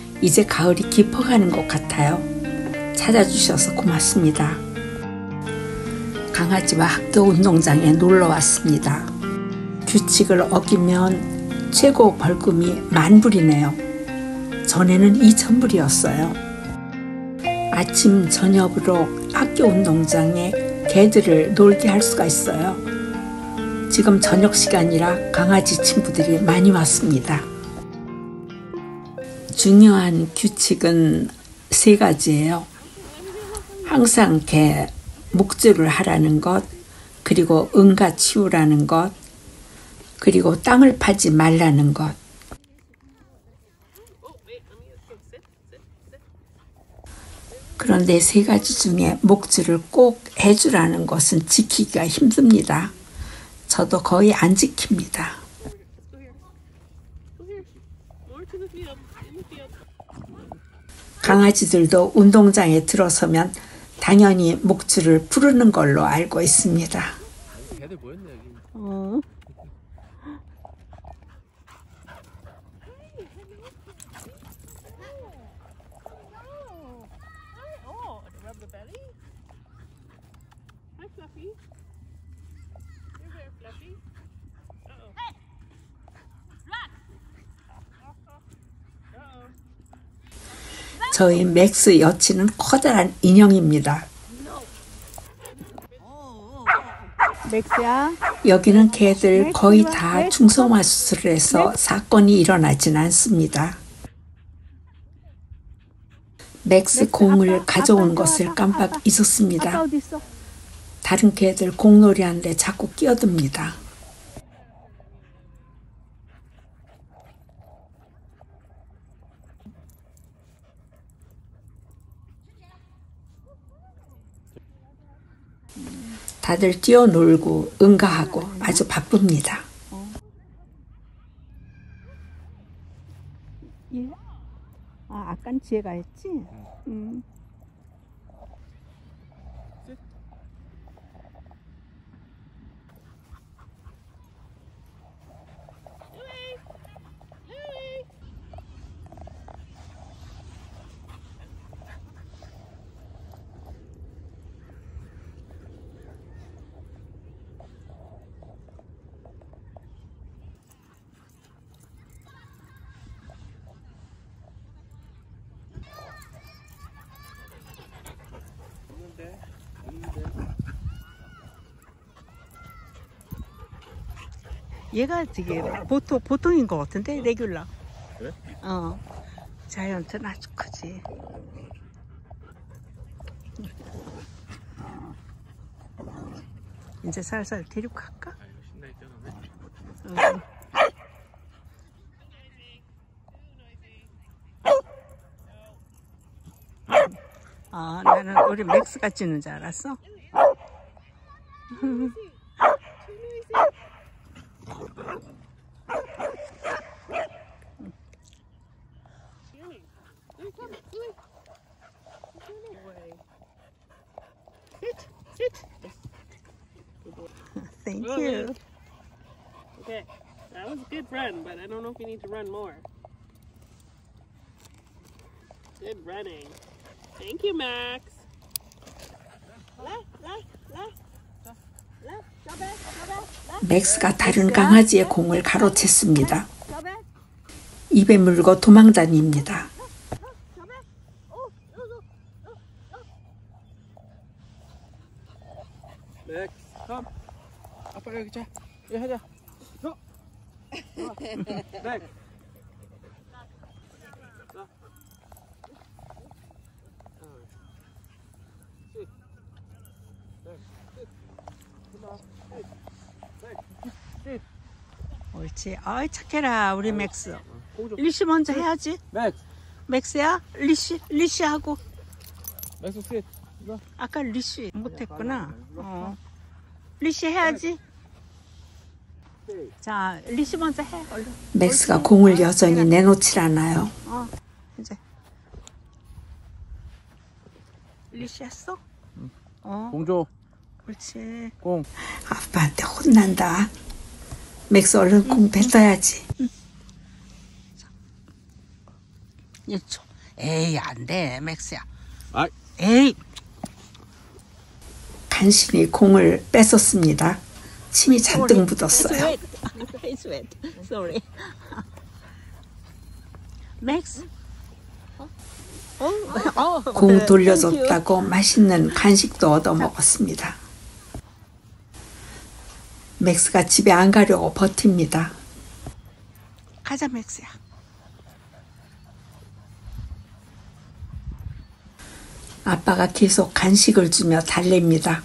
이제 가을이 깊어가는 것 같아요. 찾아주셔서 고맙습니다. 강아지와 학교 운동장에 놀러 왔습니다. 규칙을 어기면 최고 벌금이 10,000불이네요. 전에는 2,000불이었어요. 아침 저녁으로 학교 운동장에 개들을 놀게 할 수가 있어요. 지금 저녁 시간이라 강아지 친구들이 많이 왔습니다. 중요한 규칙은 3가지예요. 항상 개 목줄을 하라는 것, 그리고 응가 치우라는 것, 그리고 땅을 파지 말라는 것. 그런데 3가지 중에 목줄을 꼭 해주라는 것은 지키기가 힘듭니다. 저도 거의 안 지킵니다. 강아지들도 운동장에 들어서면 당연히 목줄을 부르는 걸로 알고 있습니다. 개들 모였네 여기. 저희 맥스 여친은 커다란 인형입니다. 맥스야? 여기는 개들 거의 다 중성화 수술을 해서 사건이 일어나진 않습니다. 맥스 공을 가져온 것을 깜빡 잊었습니다. 다른 개들 공놀이하는데 자꾸 끼어듭니다. 다들 뛰어놀고 응가하고 아주 바쁩니다. 예? 아, 아깐 지혜가 했지? 얘가 되게 보통인 것 같은데, 레귤러. 그래? 자이언트는 아주 크지. 이제 살살 데려갈까? 신나게 뛰어나네. 나는 우리 맥스가 짖는 줄 알았어. Thank you. Okay, that was a good run, but I don't know if you need to run more. Good running. Thank you, Max. 맥스가 다른 강아지의 공을 가로챘습니다. 입에 물고 도망다닙니다. 맥, 컴. 아빠 여기 자. 여기 하자. 너. 맥. 옳지. 아이 착해라 우리 맥스. 리시 먼저 해야지. 맥스. 맥스야? 리시하고. 맥스 sit. 아까 리시 못했구나. 리시 해야지. 자, 리시 먼저 해. 얼른. 맥스가 공을 여전히 내놓질 않아요. 이제. 리시 했어? 공 줘. 그렇지. 공. 아빠한테 혼난다. 맥스 얼른 공 뱉어야지. 1초. 에이, 안 돼, 맥스야. 아, 에이, 간신히 공을 뺏었습니다. 침이 잔뜩 묻었어요. It's wet. Sorry. 맥스. 공 돌려줬다고 맛있는 간식도 얻어 먹었습니다. 맥스가 집에 안 가려고 버팁니다. 가자, 맥스야. 아빠가 계속 간식을 주며 달랩니다.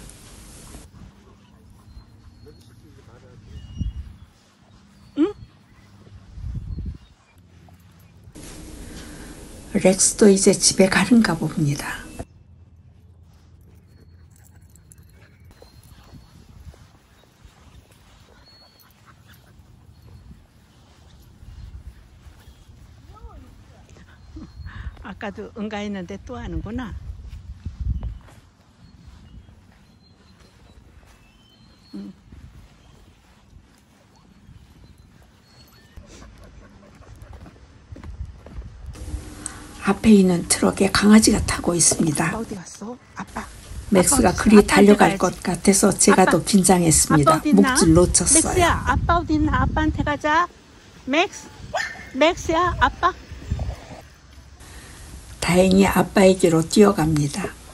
렉스도 이제 집에 가는가 봅니다. 아까도 응가했는데 또 하는구나. 앞에 있는 트럭에 강아지가 타고 있습니다. 아빠 어디 갔어? 아빠. 맥스가 아빠 그리 어디 있어? 달려갈 아빠한테 것 같아서 제가 아빠. 더 긴장했습니다. 아빠 어디 있나? 목줄 놓쳤어요. 맥스야, 아빠 어디 있나? 아빠한테 가자. 맥스. 맥스야, 아빠. 다행히 아빠에게로 뛰어갑니다.